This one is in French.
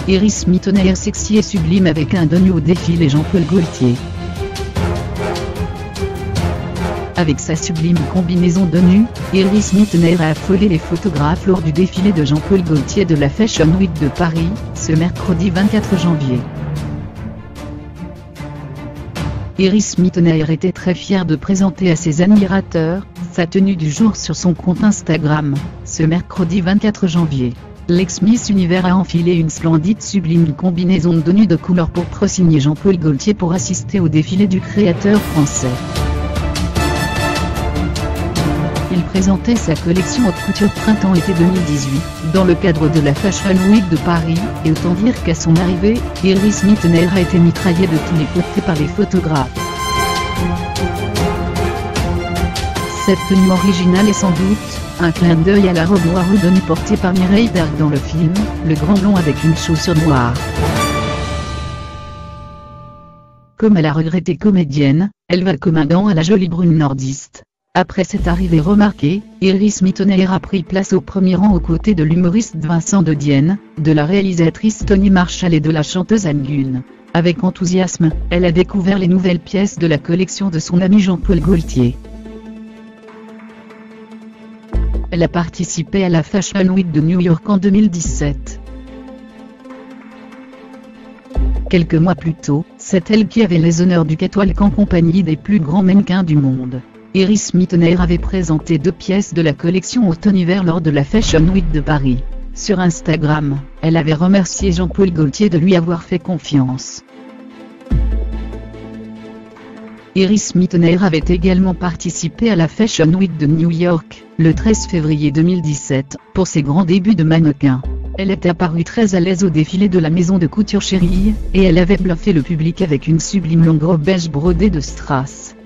Iris Mittenaere sexy et sublime avec un tenue au défilé Jean-Paul Gaultier. Avec sa sublime combinaison de nu, Iris Mittenaere a affolé les photographes lors du défilé de Jean-Paul Gaultier de la Fashion Week de Paris, ce mercredi 24 janvier. Iris Mittenaere était très fière de présenter à ses admirateurs sa tenue du jour sur son compte Instagram, ce mercredi 24 janvier. L'ex-Miss Univers a enfilé une splendide sublime combinaison de tenue de couleur pourpre signée Jean-Paul Gaultier pour assister au défilé du créateur français. Il présentait sa collection haute couture printemps-été 2018, dans le cadre de la Fashion Week de Paris, et autant dire qu'à son arrivée, Iris Mittenaere a été mitraillée de tous les côtés par les photographes. Cette tenue originale est sans doute un clin d'œil à la robe noire redonnée portée par Mireille Darc dans le film, Le Grand Blond avec une chaussure noire. Comme à la regrettée comédienne, elle va comme un gant à la jolie brune nordiste. Après cette arrivée remarquée, Iris Mittenaere a pris place au premier rang aux côtés de l'humoriste Vincent de Dienne, de la réalisatrice Tony Marshall et de la chanteuse Anne Gunn. Avec enthousiasme, elle a découvert les nouvelles pièces de la collection de son ami Jean-Paul Gaultier. Elle a participé à la Fashion Week de New York en 2017. Quelques mois plus tôt, c'est elle qui avait les honneurs du catwalk en compagnie des plus grands mannequins du monde. Iris Mittenaere avait présenté 2 pièces de la collection automne-hiver lors de la Fashion Week de Paris. Sur Instagram, elle avait remercié Jean-Paul Gaultier de lui avoir fait confiance. Iris Mittenaere avait également participé à la Fashion Week de New York, le 13 février 2017, pour ses grands débuts de mannequin. Elle était apparue très à l'aise au défilé de la maison de couture Cheryl, et elle avait bluffé le public avec une sublime longue robe beige brodée de strass.